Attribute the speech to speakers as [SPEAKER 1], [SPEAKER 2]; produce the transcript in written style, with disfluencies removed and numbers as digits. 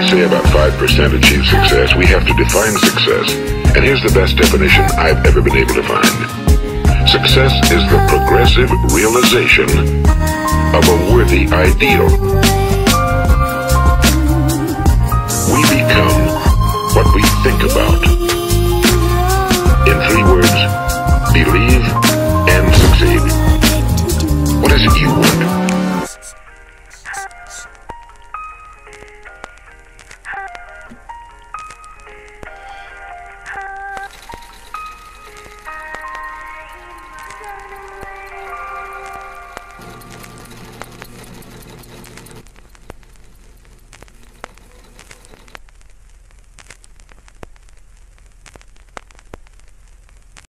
[SPEAKER 1] say about 5% achieve success. We have to define success. And here's the best definition I've ever been able to find. Success is the progressive realization of a worthy ideal. We become what we think about. In 3 words, believe and succeed. What is it you want?